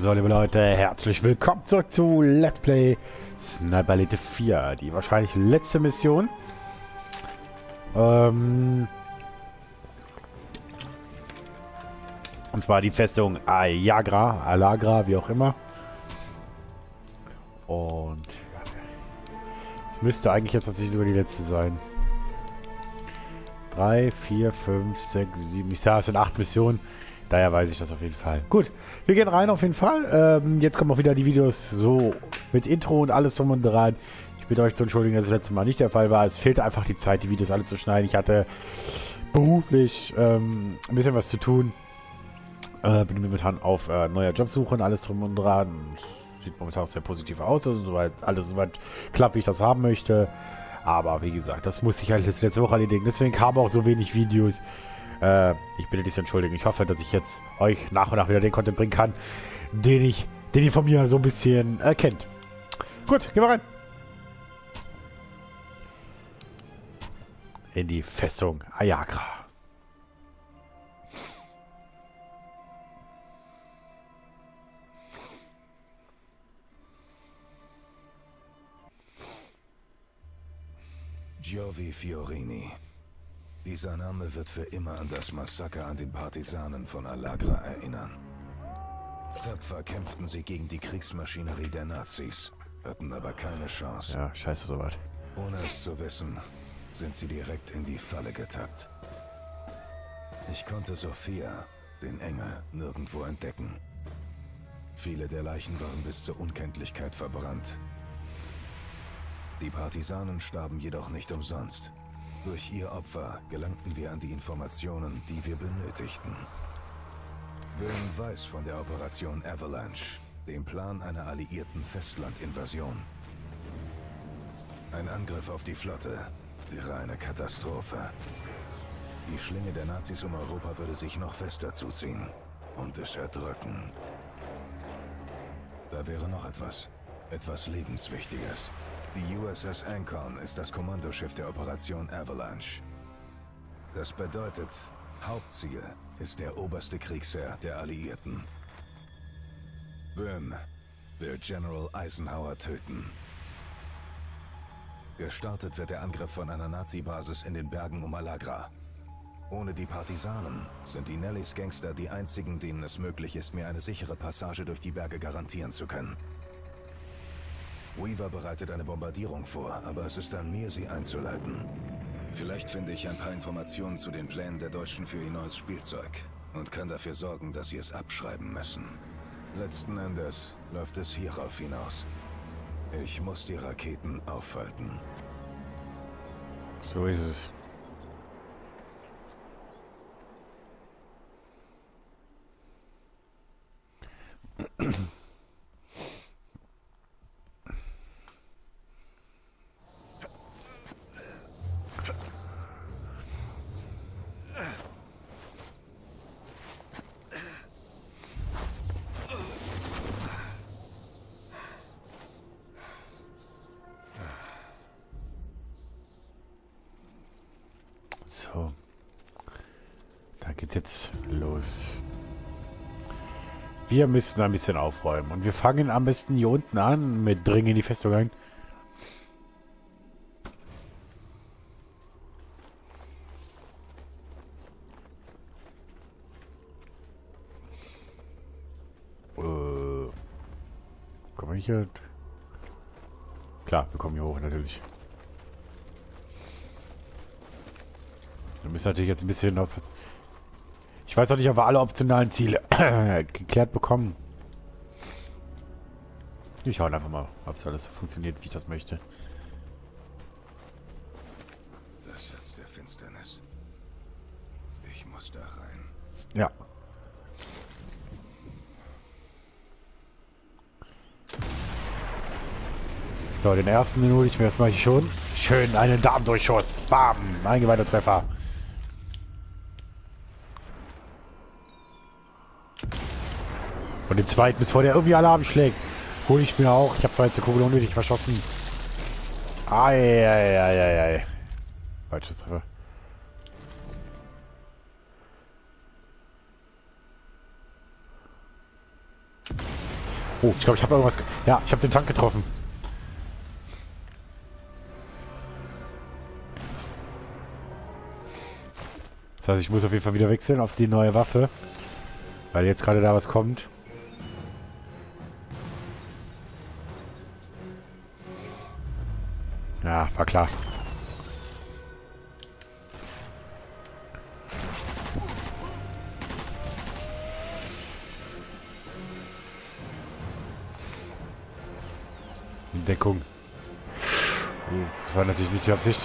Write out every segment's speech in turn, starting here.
So, liebe Leute, herzlich willkommen zurück zu Let's Play Sniper Elite 4. Die wahrscheinlich letzte Mission. Und zwar die Festung Alagra, wie auch immer. Und es müsste eigentlich jetzt tatsächlich sogar die letzte sein. 3, 4, 5, 6, 7. Ich sage, es sind 8 Missionen. Daher weiß ich das auf jeden Fall. Gut, wir gehen rein auf jeden Fall. Jetzt kommen auch wieder die Videos so mit Intro und alles drum und dran. Ich bitte euch zu entschuldigen, dass das letzte Mal nicht der Fall war. Es fehlte einfach die Zeit, die Videos alle zu schneiden. Ich hatte beruflich ein bisschen was zu tun. Bin momentan auf neuer Jobsuche und alles drum und dran. Sieht momentan auch sehr positiv aus. Also soweit, alles soweit klappt, wie ich das haben möchte. Aber wie gesagt, das musste ich halt letzte Woche erledigen. Deswegen kamen auch so wenig Videos. Ich bitte dich zu entschuldigen. Ich hoffe, dass ich jetzt euch nach und nach wieder den Content bringen kann, den ihr von mir so ein bisschen kennt. Gut, gehen wir rein. In die Festung Ayagra. Giovi Fiorini. Dieser Name wird für immer an das Massaker an den Partisanen von Alagra erinnern. Tapfer kämpften sie gegen die Kriegsmaschinerie der Nazis, hatten aber keine Chance. Ja, scheiße, soweit. Ohne es zu wissen, sind sie direkt in die Falle getappt. Ich konnte Sophia, den Engel, nirgendwo entdecken. Viele der Leichen waren bis zur Unkenntlichkeit verbrannt. Die Partisanen starben jedoch nicht umsonst. Durch ihr Opfer gelangten wir an die Informationen, die wir benötigten. Böhm weiß von der Operation Avalanche, dem Plan einer alliierten Festlandinvasion. Ein Angriff auf die Flotte wäre eine Katastrophe. Die Schlinge der Nazis um Europa würde sich noch fester zuziehen und es erdrücken. Da wäre noch etwas Lebenswichtiges. Die USS Ancon ist das Kommandoschiff der Operation Avalanche. Das bedeutet, Hauptziel ist der oberste Kriegsherr der Alliierten. Böhm will General Eisenhower töten. Gestartet wird der Angriff von einer Nazi-Basis in den Bergen um Alagra. Ohne die Partisanen sind die Nellis Gangster die einzigen, denen es möglich ist, mir eine sichere Passage durch die Berge garantieren zu können. Weaver bereitet eine Bombardierung vor, aber es ist an mir, sie einzuleiten. Vielleicht finde ich ein paar Informationen zu den Plänen der Deutschen für ihr neues Spielzeug und kann dafür sorgen, dass sie es abschreiben müssen. Letzten Endes läuft es hierauf hinaus. Ich muss die Raketen aufhalten. So ist es. So, da geht's jetzt los. Wir müssen ein bisschen aufräumen. Und wir fangen am besten hier unten an mit Dringen in die Festung ein. Kommen wir hier? Klar, wir kommen hier hoch, natürlich. Wir müssen natürlich jetzt ein bisschen auf... Ich weiß noch nicht, ob wir alle optionalen Ziele geklärt bekommen. Ich schaue einfach mal, ob es alles so funktioniert, wie ich das möchte. Das Herz der Finsternis. Ich muss da rein. Ja. So, den ersten hole ich mir erstmal hier schon. Schön einen Darmdurchschuss. Bam! Eingeweihter Treffer. Und den zweiten, bevor der irgendwie Alarm schlägt, hole ich mir auch. Ich habe zwar jetzt die Kugel unnötig verschossen. Eieieiei. Falsches Treffer. Oh, ich glaube, ich habe irgendwas... Ja, ich habe den Tank getroffen. Das heißt, ich muss auf jeden Fall wieder wechseln auf die neue Waffe. Weil jetzt gerade da was kommt. Ja, war klar. In Deckung. Oh, das war natürlich nicht die Absicht.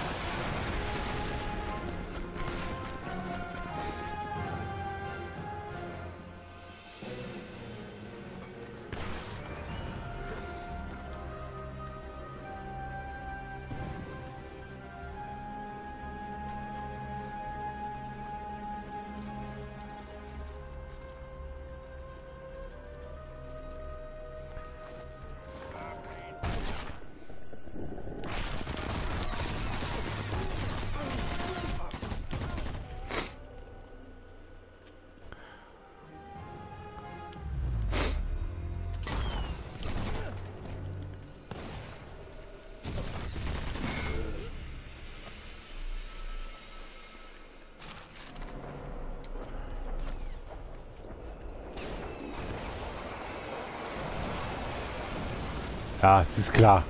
Ja, es ist klar.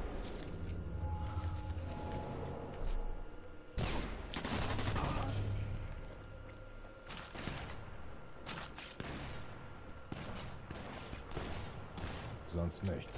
Sonst nichts.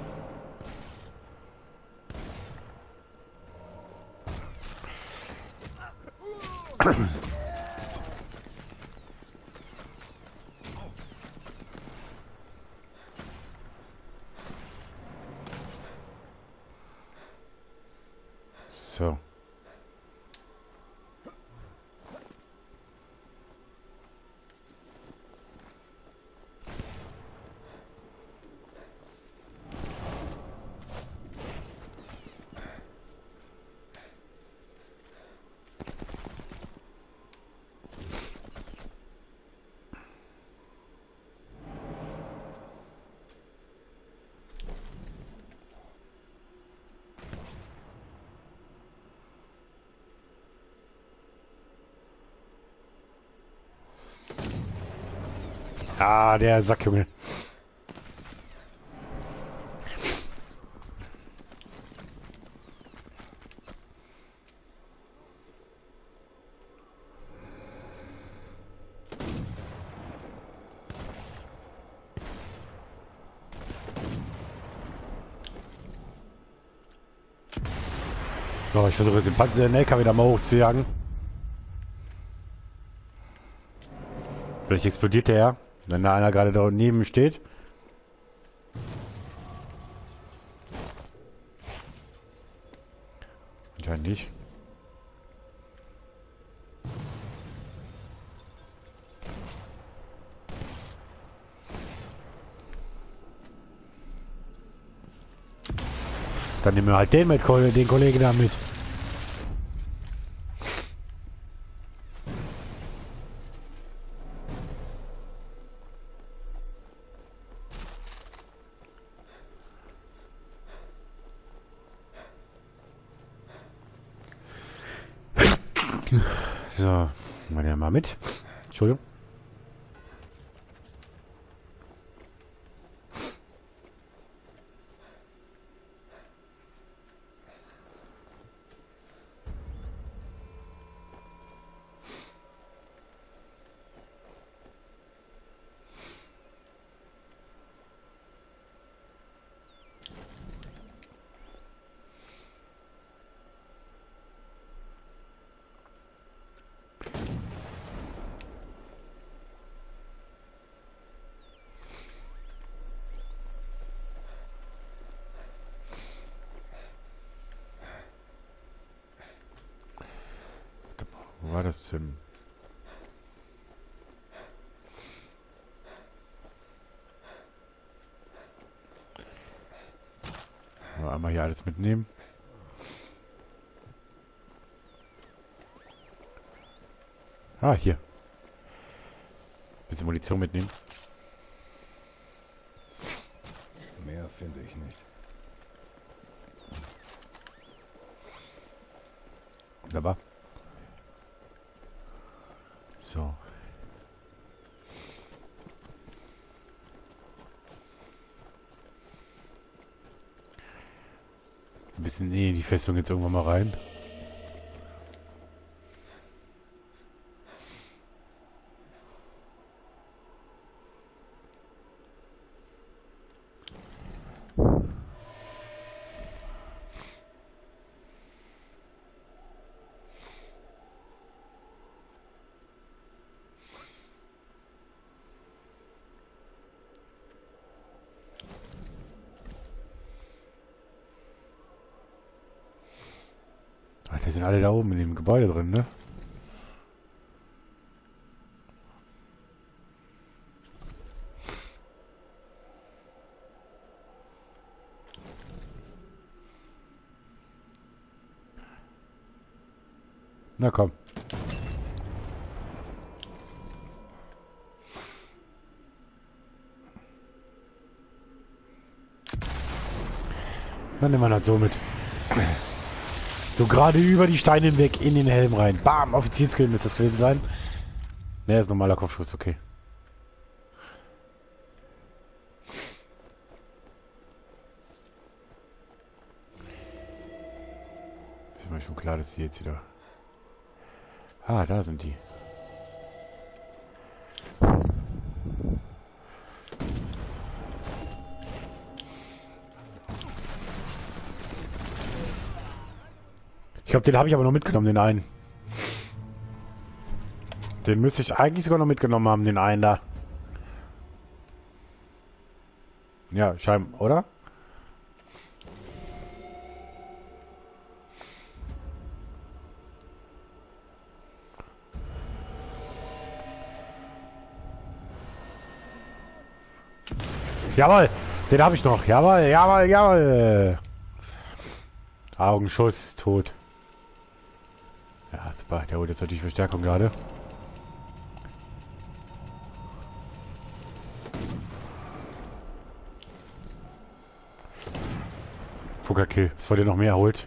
So. Ah, der Sackjunge. So, ich versuche jetzt den Panzer, den LKW da mal hochzujagen. Vielleicht explodiert der ja, wenn da einer gerade da neben steht. Anscheinend nicht. Dann nehmen wir halt den mit, den Kollegen da mit. So, mal den mal mit. Entschuldigung. Wo war das denn? Mal einmal hier alles mitnehmen. Ah, hier. Bisschen Munition mitnehmen. Mehr finde ich nicht. Wunderbar. So. Ein bisschen in die Festung jetzt irgendwann mal rein. Die sind alle da oben in dem Gebäude drin, ne? Na komm. Dann nehmen wir das so mit. So gerade über die Steine hinweg in den Helm rein. Bam, Offizierskill müsste das gewesen sein. Ne, ist normaler Kopfschuss, okay. Ist mir schon klar, dass die jetzt wieder... Ah, da sind die. Ich glaube, den habe ich aber noch mitgenommen, den einen. Den müsste ich eigentlich sogar noch mitgenommen haben, den einen da. Ja, scheinbar, oder? Jawohl, den habe ich noch. Jawohl, jawohl, jawohl. Augenschuss, tot. Ja, super. Der holt jetzt natürlich Verstärkung gerade. Fuggerkill, bevor der noch mehr holt.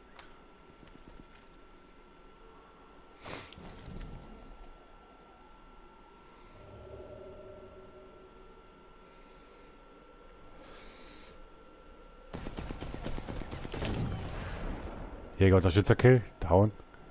Jäger Unterstützerkill, down.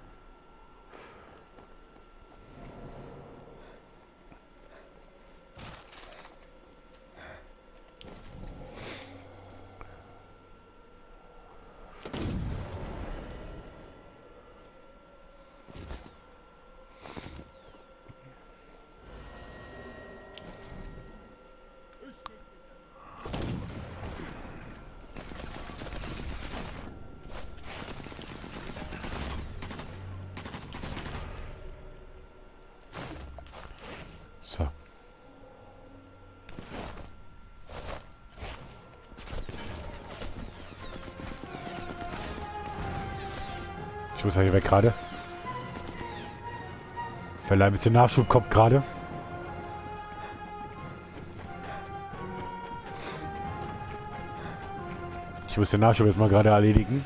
So. Ich muss ja hier weg gerade. Vielleicht ein bisschen Nachschub kommt gerade. Ich muss den Nachschub jetzt mal gerade erledigen.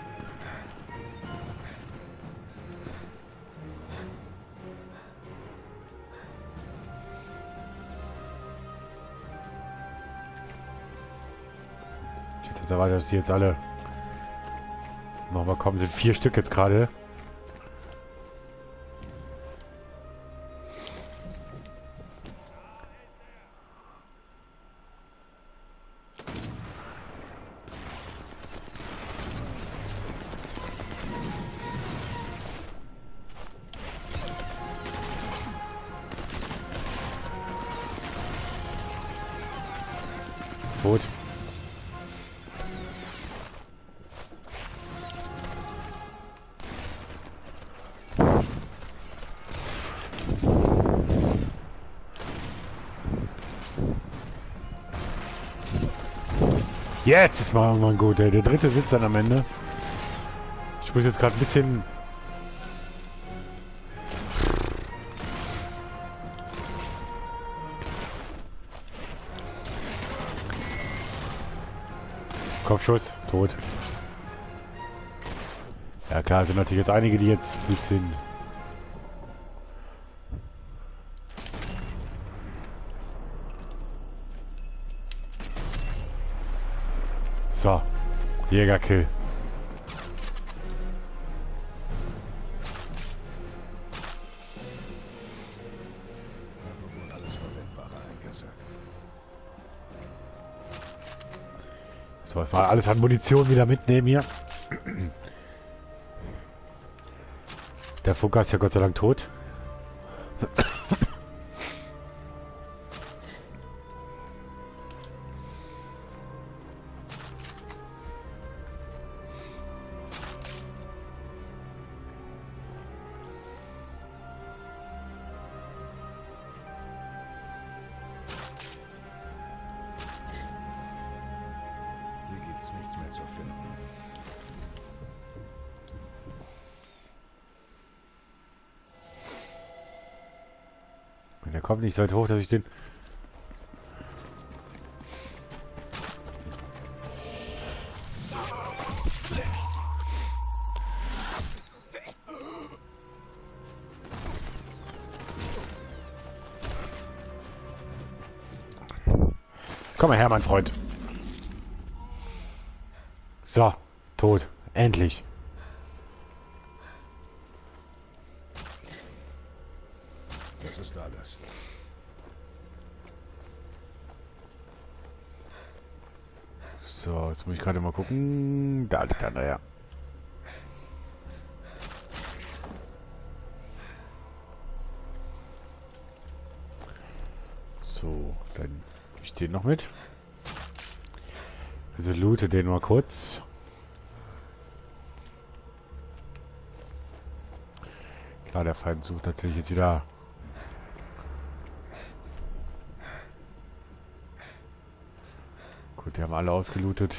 Ich hätte jetzt erwartet, dass die jetzt alle nochmal kommen. Sind 4 Stück jetzt gerade. Tot. Jetzt ist mal irgendwann gut, ey. Der dritte sitzt dann am Ende. Ich muss jetzt gerade ein bisschen... Kopfschuss, tot. Ja klar, sind natürlich jetzt einige, die jetzt ein bisschen... So, Jägerkill. Wohl alles Verwendbare eingesackt. So, was war alles an Munition wieder mitnehmen hier? Der Funker ist ja Gott sei Dank tot. Hier gibt's nichts mehr zu finden. Der kommt nicht so weit hoch, dass ich den... Komm mal her, mein Freund. So, tot. Endlich. Das ist alles. So, jetzt muss ich gerade mal gucken. Da liegt einer, ja. So, dann ich den noch mit. Also loote den mal kurz. Klar, der Feind sucht natürlich jetzt wieder. Gut, die haben alle ausgelootet.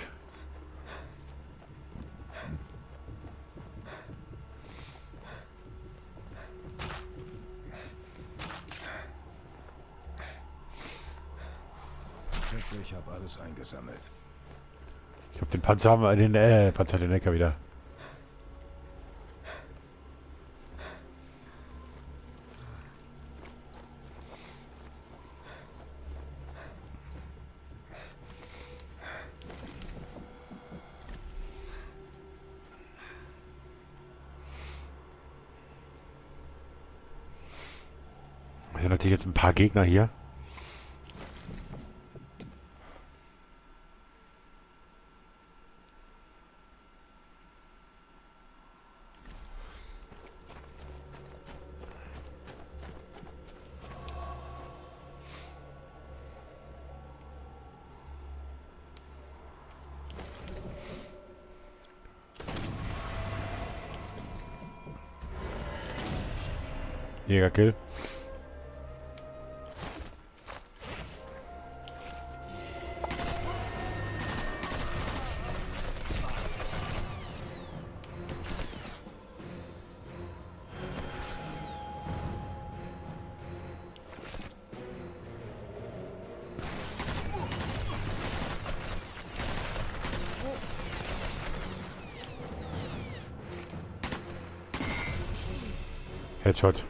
Schätze, ich habe alles eingesammelt. Ich hab den Panzer haben wir den Panzer den Necker wieder. Es sind natürlich jetzt ein paar Gegner hier. Jägerkill. Headshot.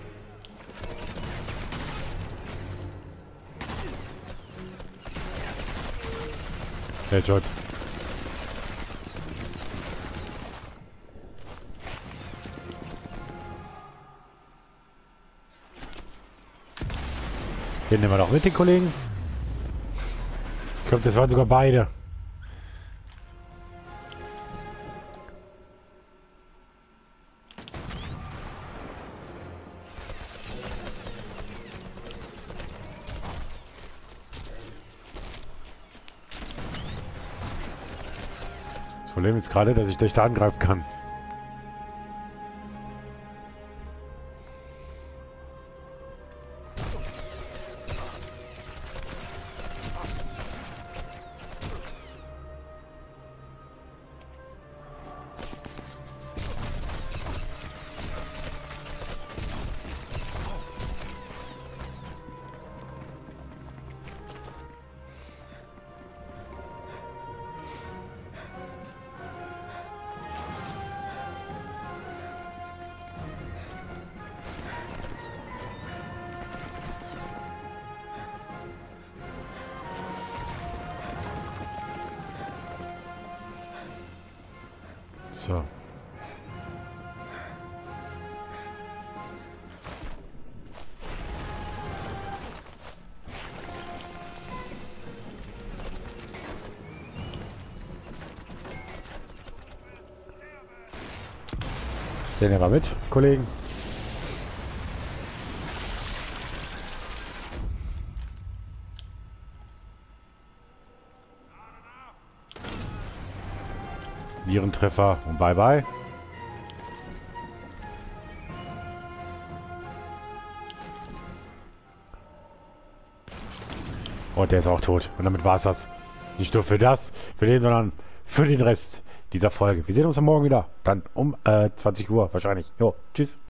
Headshot. Den nehmen wir noch mit, den Kollegen. Ich glaube, das waren sogar beide. Das Problem ist gerade, dass ich durch da angreifen kann. So. Den nehmen wir mit, Kollegen. Virentreffer und bye bye. Und der ist auch tot. Und damit war es das. Nicht nur für das, für den, sondern für den Rest dieser Folge. Wir sehen uns am Morgen wieder. Dann um 20 Uhr wahrscheinlich. Jo, tschüss.